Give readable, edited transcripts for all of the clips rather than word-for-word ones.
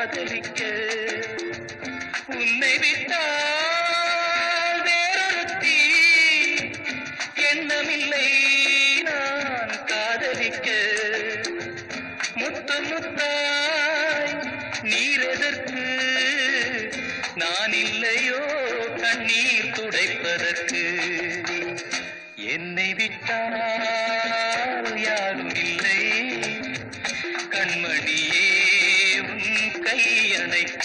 காதலிக்க உன்னை விட்டால் வேறொருத்தி எண்ணமில்லை நான் காதலிக்க முத்து முத்தாய் நீரெதற்கு நான் இல்லையோ கண்ணீர் துடைப்பதற்கு என்னை விட்டால் யாரும் இல்லை கண்மணியே உன் கை அணைக்க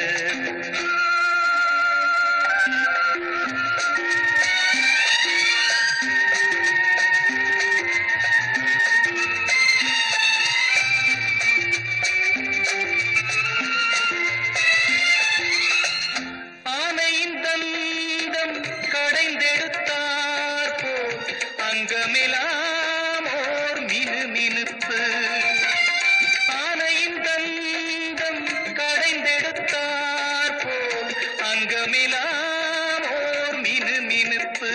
அங்கமெல்லாம் ஓர் மினு மினுப்பு ஆனையின் தந்தம் கடைந்தெடுத்தார் போல் அங்கமெல்லாம் ஓர் மினு மினுப்பு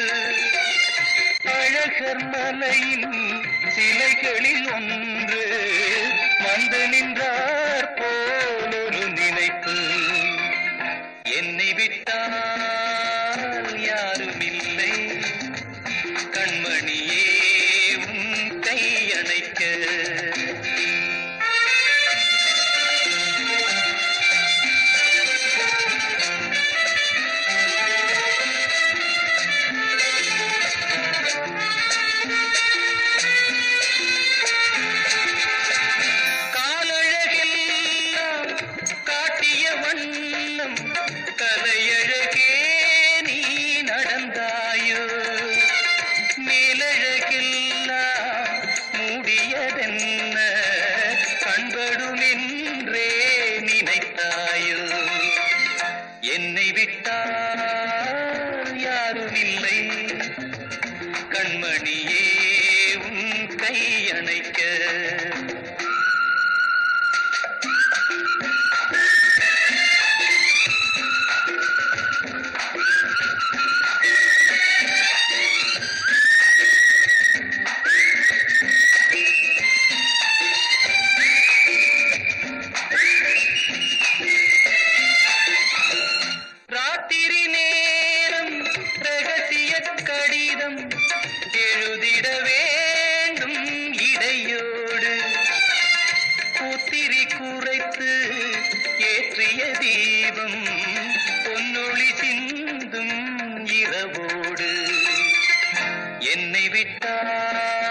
அழகர் மலையின் சிலைகளில் ஒன்று வந்து நின்றார் போல் ஒரு நினைப்பு என்னை விட்டால் யாரும் இல்லை கண்மணியே உன் கை அணைக்க காலழகெல்லாம் காட்டிய வண்ணம் கலையழகே நீ நடந்தாயோ மேலழகெல்லாம் மூடியதென்ன கண்படும் என்றே நினைத்தாயோ என்னை விட்டால் யாரும் இல்லை கண்மணியே உன் கை அணைக்க ராத்திரி நேரம் ரகசிய கடிதம் எழுதிட வேண்டும் இடையோடு பூத்திரி குறைத்து ஏற்றிய தீபம் பொன்னொளி சிந்தும் இரவோடு என்னை விட்டால்